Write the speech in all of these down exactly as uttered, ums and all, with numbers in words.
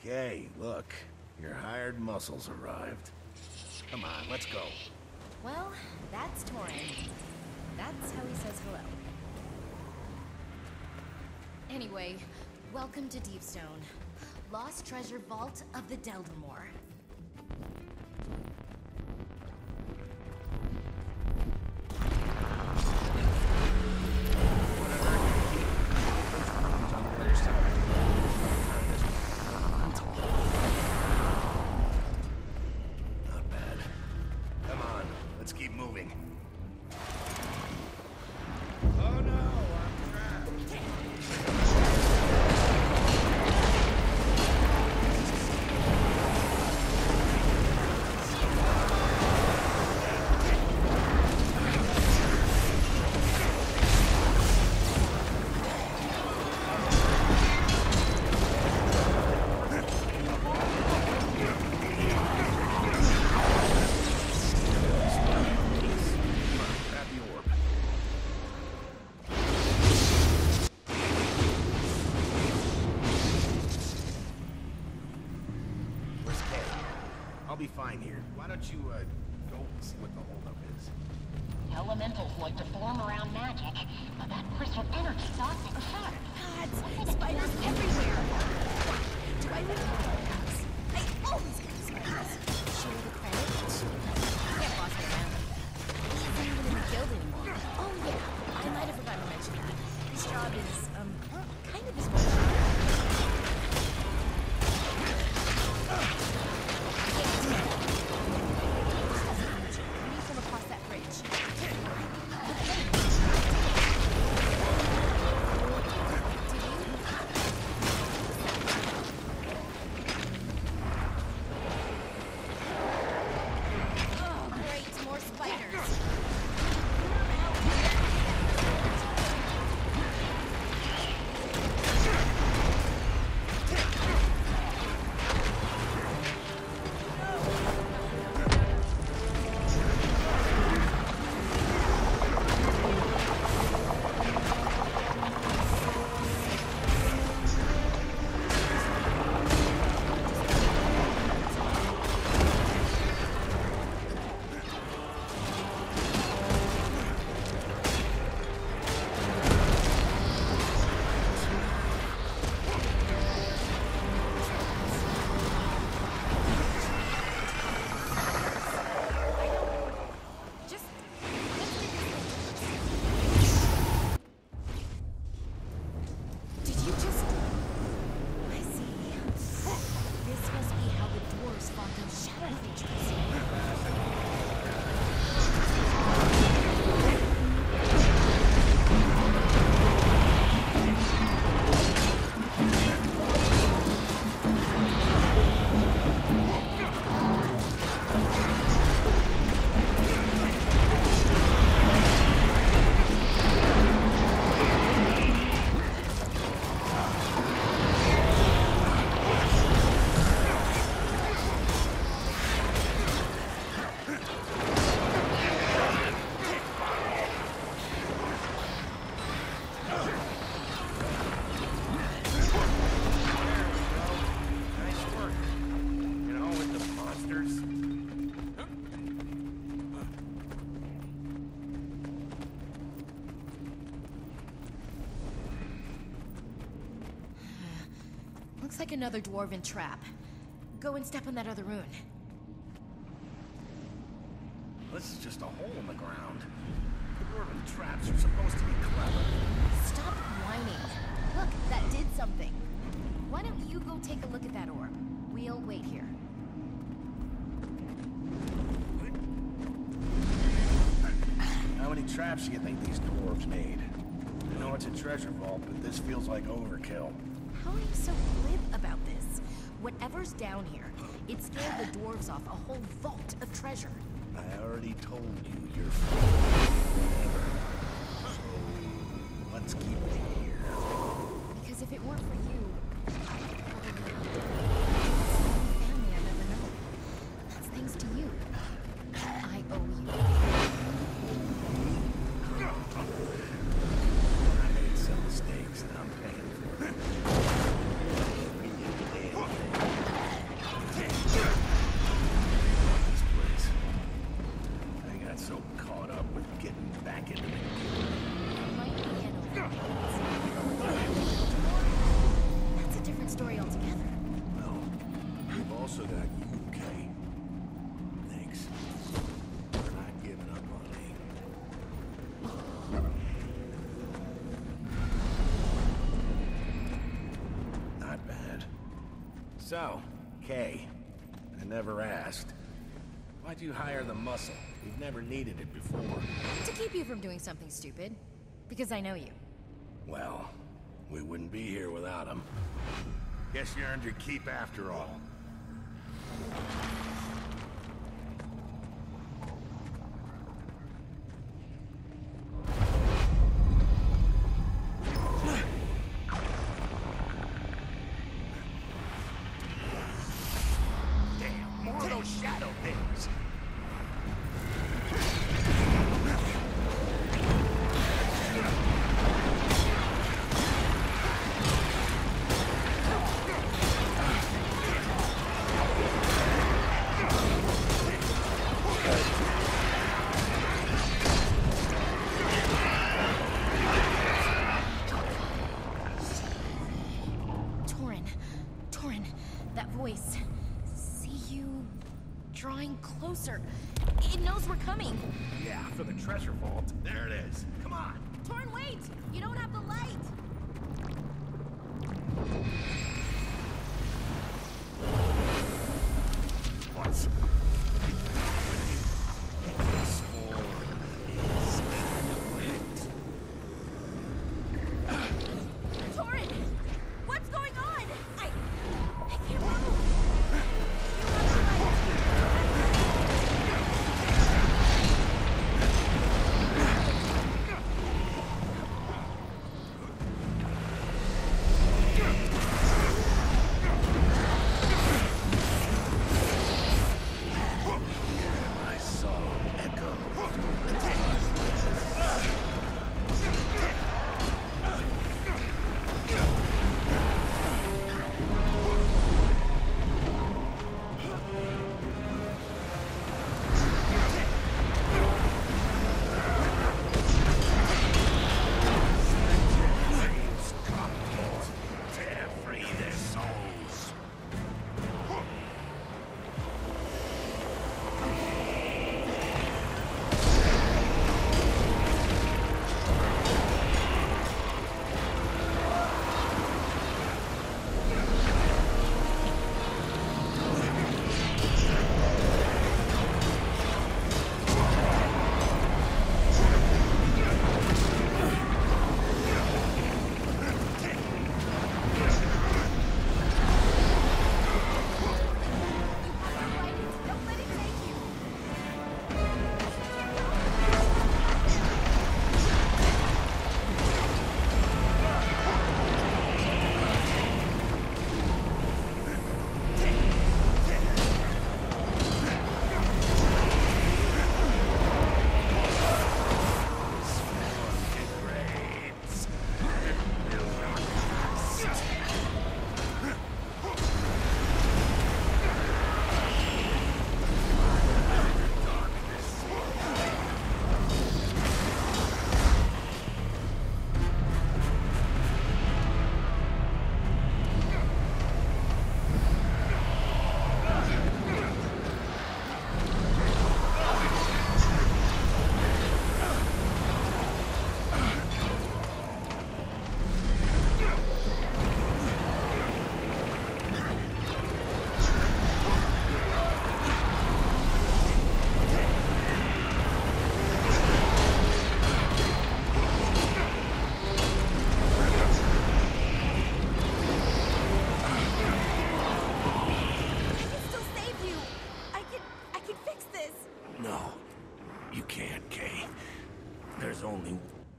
Okay, look. Your hired muscles arrived. Come on, let's go. Well, that's Torin. That's how he says hello. Anyway, welcome to Deepstone. Lost Treasure Vault of the Deldemore. Be fine here. Why don't you, uh, go see what the holdup is? Elementals like to form around magic, but that crystal energy's not being fun. God, spiders everywhere! Do I live in a house? I always get spiders. Show the credit. Can't boss me around like that. He isn't even in the guild anymore. Oh yeah, I might have forgotten to mention that. His job is, um, kind of his Looks like another dwarven trap. Go and step on that other rune. This is just a hole in the ground. Dwarven traps are supposed to be clever. Stop whining. Look, that did something. Why don't you go take a look at that orb? We'll wait here. How many traps do you think these dwarves made? I know it's a treasure vault, but this feels like overkill. How are you so glib about this? Whatever's down here, it scared the dwarves off a whole vault of treasure. I already told you you're whatever. So, let's keep it here. Because if it weren't for you, I'd probably have family I never know. That's thanks to you. I owe you. I made some mistakes and I'm paying for it. We did the damn thing. So, Kay, I never asked. Why'd you hire the muscle? You've never needed it before. To keep you from doing something stupid. Because I know you. Well, we wouldn't be here without him. Guess you earned your keep after all. Damn, more of those shadow things. Torin. Torin. That voice. See you... drawing closer. It knows we're coming. Yeah, for the treasure vault. There it is. Come on. Torin, wait! You don't have the light! What's happening? This floor is wet. Torin! What's going on? I... I can't move! You have I saw Echo. To free their souls. Don't let it take you! Degrades. I can still save you! I can... I can fix this! No, you can't, Kay. There's only...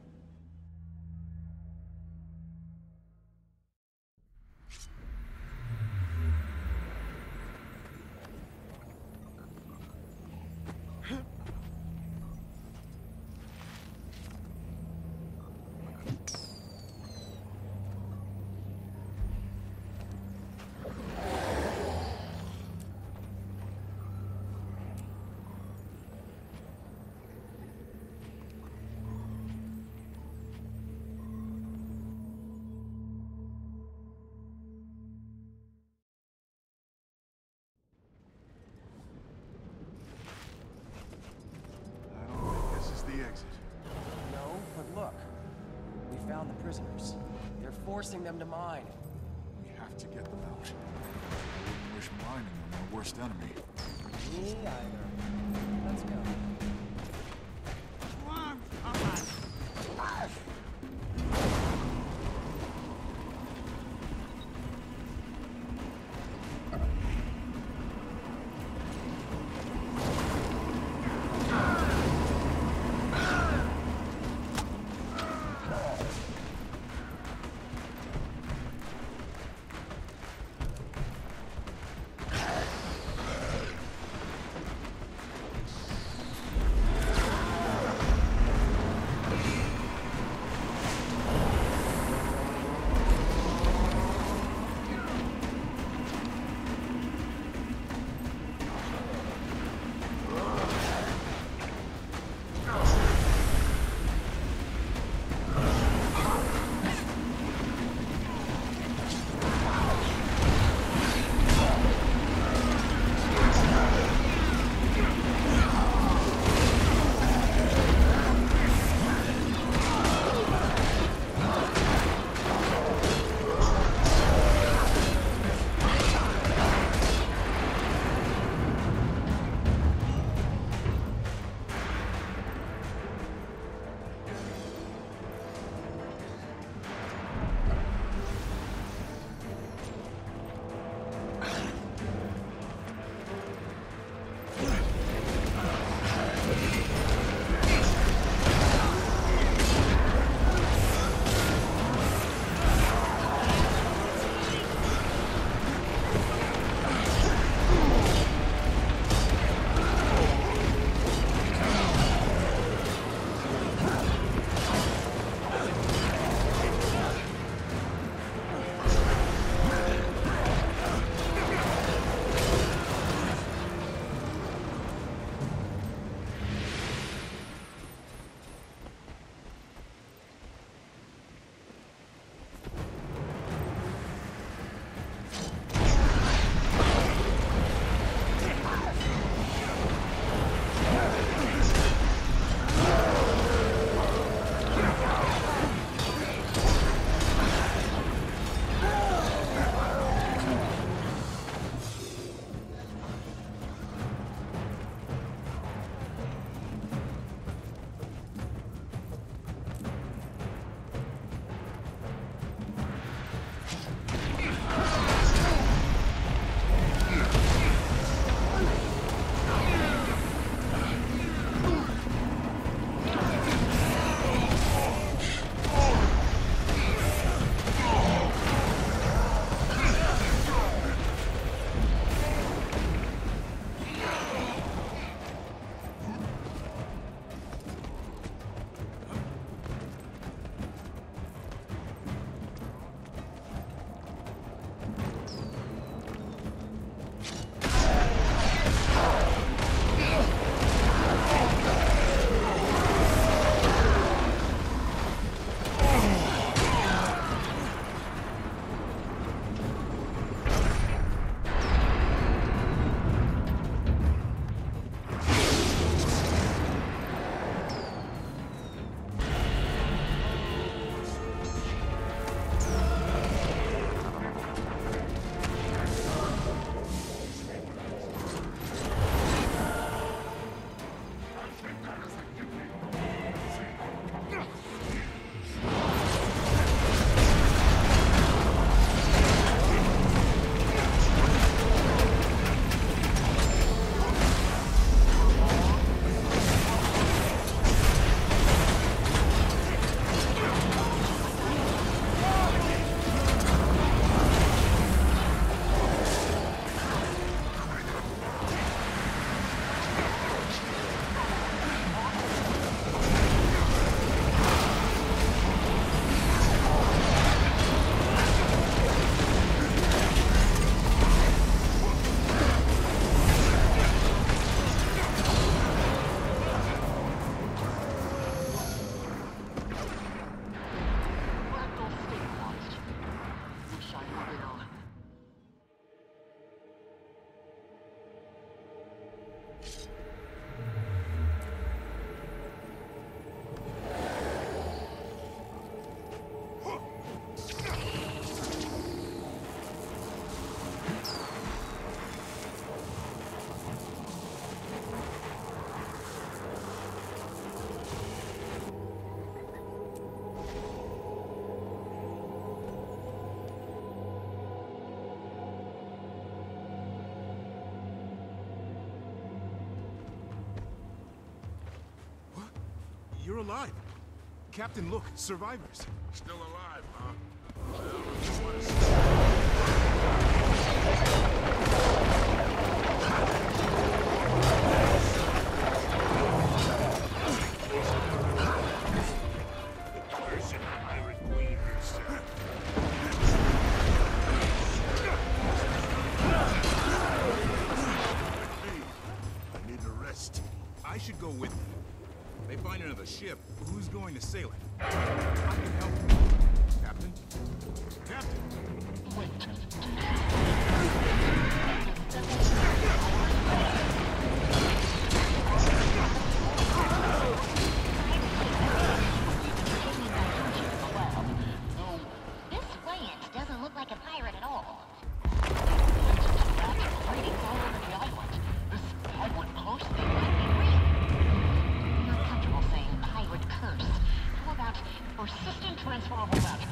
I don't think this is the exit. No, but look. We found the prisoners. They're forcing them to mine. We have to get them out. finish blinding my worst enemy. Me either. Let's go. you're alive. Captain, look, survivors. Still alive, huh? Well, you want to see? I should go with you. They find another ship. Who's going to sail it? I can help you. Captain? Captain! This Wayne doesn't look like a pirate at all. Ratings all over the island. This pirate curse thing might be real. I'm not comfortable saying pirate curse. How about persistent transferable magic?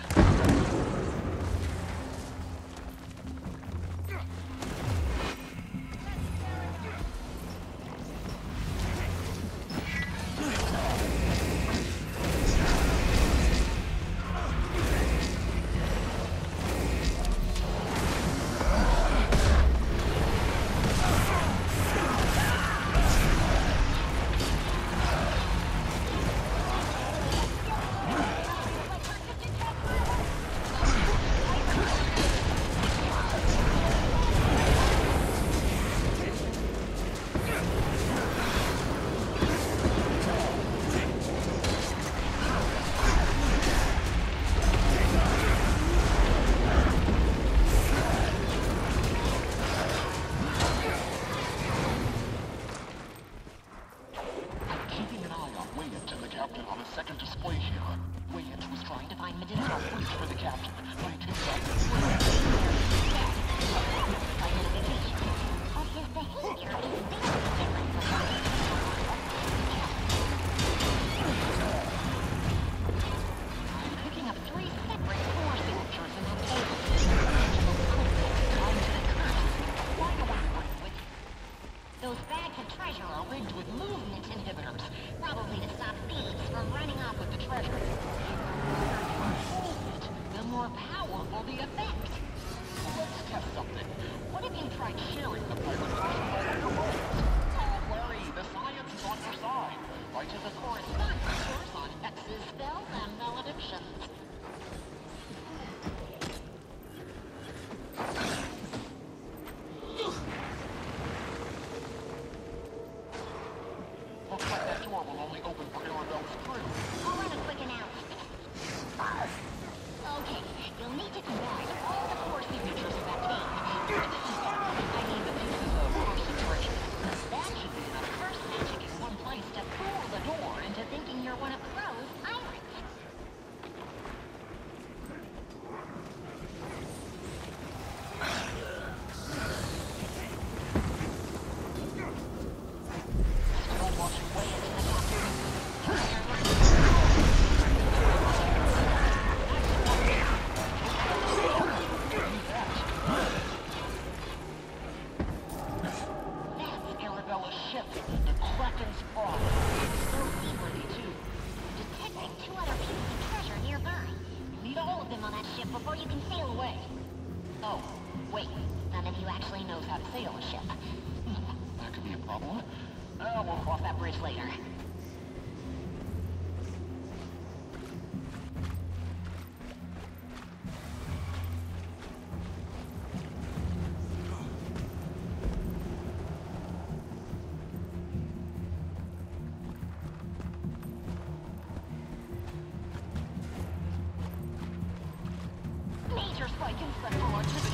Later. Major spike in central artistic